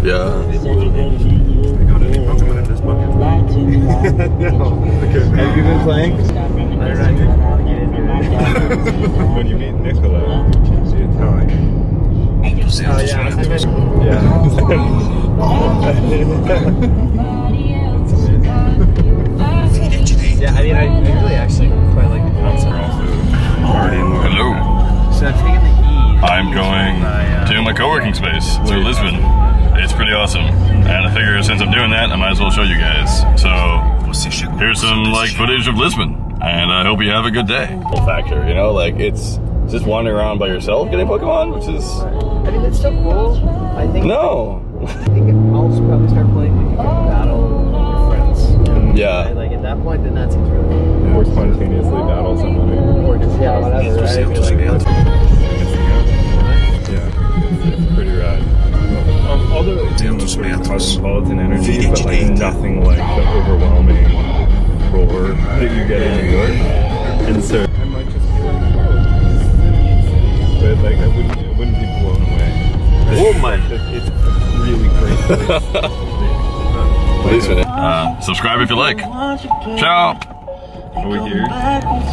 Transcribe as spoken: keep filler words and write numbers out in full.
Yeah. I got any Pokemon in this bucket? No. Okay. Have you been playing? I don't know. When you meet Nicola, see it telling. Oh yeah. Yeah. Yeah, I mean, I, I really actually quite like the concept. Hello. So I've taken the E. I'm going to my co-working space to Lisbon. It's pretty awesome. And I figure since I'm doing that, I might as well show you guys. So here's some like footage of Lisbon. And I hope you have a good day. Factor, you know, like it's just wandering around by yourself getting Pokemon, which is... I mean, it's still cool. I think... No. I think I'll probably start playing when you can battle your friends. Yeah. Right? Like at that point, then that seems really cool. Or spontaneously battle somebody. Or just, yeah, whatever, right? Be like, Yeah, it's pretty rad. Um, although it's cosmopolitan energy, but like nothing like the overwhelming roar that you get in New York. And so I might just be like, oh, but like I wouldn't, I wouldn't be blown away. Oh my! It's really great. Uh, subscribe if you like. Ciao. Are we here?